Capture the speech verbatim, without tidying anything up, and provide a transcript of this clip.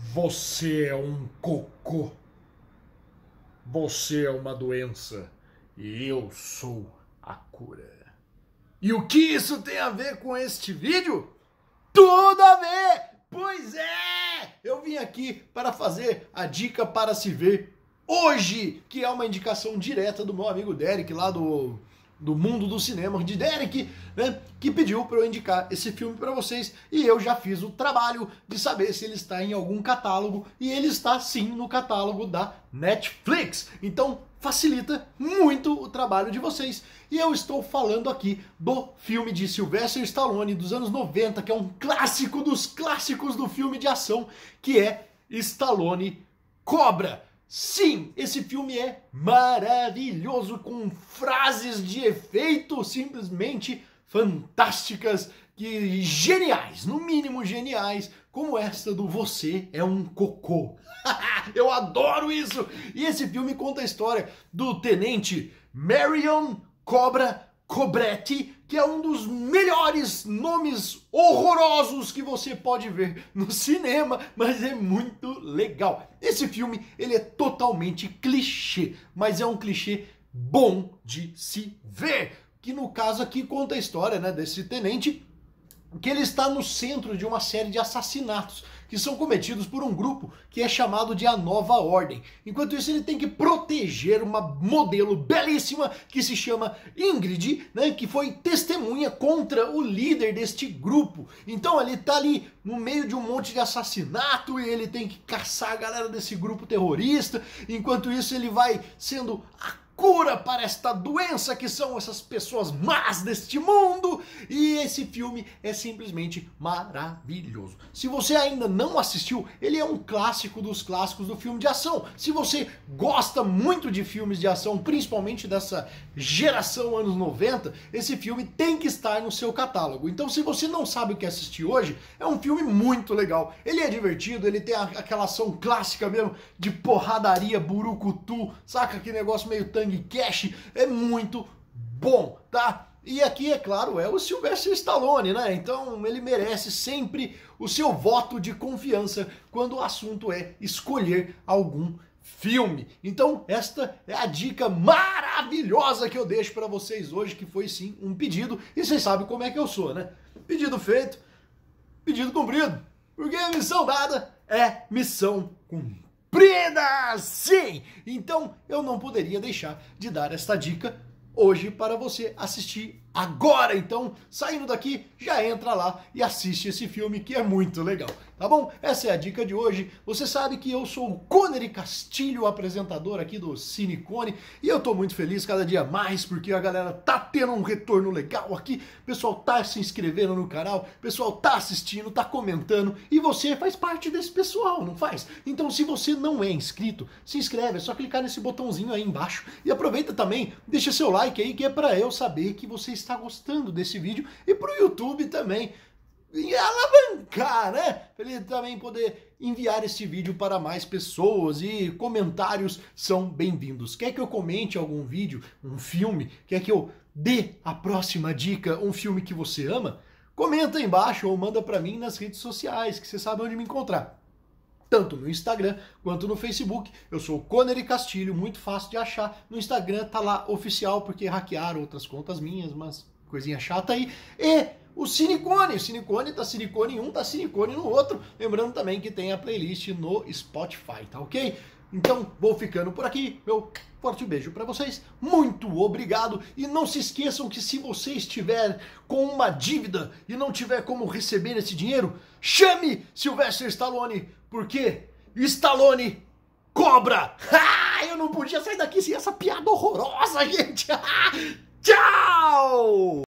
Você é um cocô. Você é uma doença. E eu sou a cura. E o que isso tem a ver com este vídeo? Tudo a ver! Pois é! Eu vim aqui para fazer a dica para se ver hoje, que é uma indicação direta do meu amigo Derek, lá do, do mundo do cinema, de Derek, né, que pediu para eu indicar esse filme para vocês, e eu já fiz o trabalho de saber se ele está em algum catálogo, e ele está sim no catálogo da Netflix. Então facilita muito o trabalho de vocês. E eu estou falando aqui do filme de Sylvester Stallone dos anos noventa, que é um clássico dos clássicos do filme de ação, que é Stallone Cobra. Sim, esse filme é maravilhoso, com frases de efeito simplesmente fantásticas, que geniais, no mínimo geniais, como essa do Você é um Cocô. Eu adoro isso! E esse filme conta a história do tenente Marion Cobra Cobretti, que é um dos melhores nomes horrorosos que você pode ver no cinema, mas é muito legal. Esse filme, ele é totalmente clichê, mas é um clichê bom de se ver, que no caso aqui conta a história, né, desse tenente, que ele está no centro de uma série de assassinatos que são cometidos por um grupo que é chamado de A Nova Ordem. Enquanto isso, ele tem que proteger uma modelo belíssima que se chama Ingrid, né, que foi testemunha contra o líder deste grupo. Então ele está ali no meio de um monte de assassinato e ele tem que caçar a galera desse grupo terrorista. Enquanto isso, ele vai sendo a cura para esta doença que são essas pessoas más deste mundo. E esse filme é simplesmente maravilhoso. Se você ainda não assistiu, ele é um clássico dos clássicos do filme de ação. Se você gosta muito de filmes de ação, principalmente dessa geração anos noventa, esse filme tem que estar no seu catálogo. Então, se você não sabe o que assistir hoje, é um filme muito legal. Ele é divertido, ele tem aquela ação clássica mesmo de porradaria, burucutu, saca? Que negócio meio tanque Cash, é muito bom, tá? E aqui, é claro, é o Sylvester Stallone, né? Então ele merece sempre o seu voto de confiança quando o assunto é escolher algum filme. Então esta é a dica maravilhosa que eu deixo para vocês hoje, que foi sim um pedido, e vocês sabem como é que eu sou, né? Pedido feito, pedido cumprido, porque a missão dada é missão cumprida. Sim! Então eu não poderia deixar de dar esta dica hoje para você assistir agora. Então, saindo daqui, já entra lá e assiste esse filme que é muito legal, tá bom? Essa é a dica de hoje. Você sabe que eu sou o Connery Castilho, apresentador aqui do Cinecone, e eu tô muito feliz cada dia mais porque a galera tá tendo um retorno legal aqui, o pessoal tá se inscrevendo no canal, o pessoal tá assistindo, tá comentando, e você faz parte desse pessoal, não faz? Então, se você não é inscrito, se inscreve, é só clicar nesse botãozinho aí embaixo e aproveita também, deixa seu like aí, que é pra eu saber que você está gostando desse vídeo, e pro YouTube também e alavancar, né? Pra ele também poder enviar esse vídeo para mais pessoas, e comentários são bem-vindos. Quer que eu comente algum vídeo, um filme? Quer que eu dê a próxima dica, um filme que você ama? Comenta aí embaixo ou manda pra mim nas redes sociais, que você sabe onde me encontrar. Tanto no Instagram quanto no Facebook. Eu sou o Connery Castilho, muito fácil de achar. No Instagram tá lá oficial, porque hackearam outras contas minhas, mas coisinha chata aí. E o Cinecone, o Cinecone tá Cinecone em um, tá Cinecone no outro. Lembrando também que tem a playlist no Spotify, tá ok? Então vou ficando por aqui, meu forte beijo para vocês, muito obrigado, e não se esqueçam que se você estiver com uma dívida e não tiver como receber esse dinheiro, chame Sylvester Stallone, porque Stallone cobra! Ah, eu não podia sair daqui sem essa piada horrorosa, gente! Tchau!